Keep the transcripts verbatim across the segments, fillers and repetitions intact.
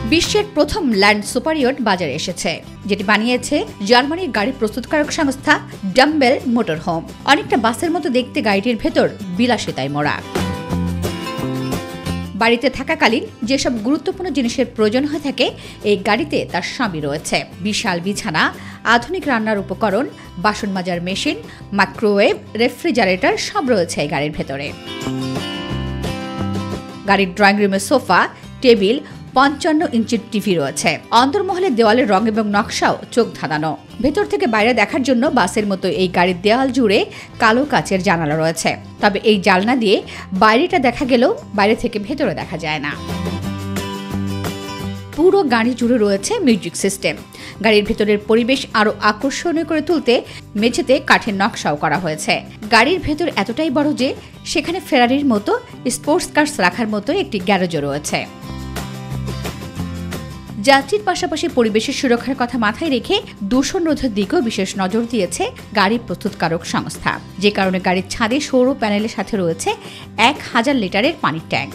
বিশ্বের প্রথম land super yacht বাজারে এসেছে, যেটি বানিয়েছে জার্মানির গাড়ি প্রস্তুতকারক সংস্থা ডাম্বেল মোটর হোম। অনেকটা বাসের মতো দেখতে গাড়িটির ভেতর বিলাসিতায় মোড়া। বাড়িতে থাকাকালীন যেসব গুরুত্বপূর্ণ জিনিসের প্রয়োজন হয়ে থাকে, এই গাড়িতে তার সবই রয়েছে। বিশাল বিছানা, আধুনিক রান্নার উপকরণ, বাসন মাজার মেশিন, মাইক্রোওয়েভ, রেফ্রিজারেটর সব রয়েছে এই গাড়ির ভেতরে। গাড়ির ড্রয়িং রুমে সোফা, টেবিল, পঞ্চান্ন ইঞ্চির টিভি রয়েছে। অন্তর্মহলের দেওয়ালের রং এবং নকশাও চোখ ধাঁধানো। ভেতর থেকে বাইরে দেখার জন্য বাসের মতো এই গাড়ির দেওয়াল জুড়ে কালো কাচের জানালা রয়েছে। তবে এই জানলা দিয়ে বাইরেটা দেখা গেলেও বাইরে থেকে ভেতরে দেখা যায় না। পুরো গাড়ি জুড়ে রয়েছে মিউজিক সিস্টেম। গাড়ির ভেতরের পরিবেশ আরো আকর্ষণীয় করে তুলতে মেঝেতে কাঠের নকশাও করা হয়েছে। গাড়ির ভেতর এতটাই বড় যে সেখানে ফেরারির মতো স্পোর্টস কার্স রাখার মতো একটি গ্যারেজও রয়েছে। যাত্রীর পাশাপাশি পরিবেশের সুরক্ষার কথা মাথায় রেখে দূষণ রোধের দিকেও বিশেষ নজর দিয়েছে গাড়ি প্রস্তুতকারক সংস্থা, যে কারণে গাড়ির ছাদে সৌর প্যানেলের সাথে রয়েছে এক হাজার লিটারের পানির ট্যাঙ্ক।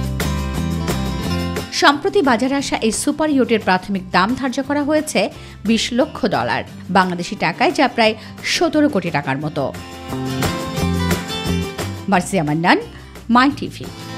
সম্প্রতি বাজারে আসা এই সুপার ইয়টের প্রাথমিক দাম ধার্য করা হয়েছে বিশ লক্ষ ডলার, বাংলাদেশি টাকায় যা প্রায় সতেরো কোটি টাকার মতো। Marcia Mannan, my TV.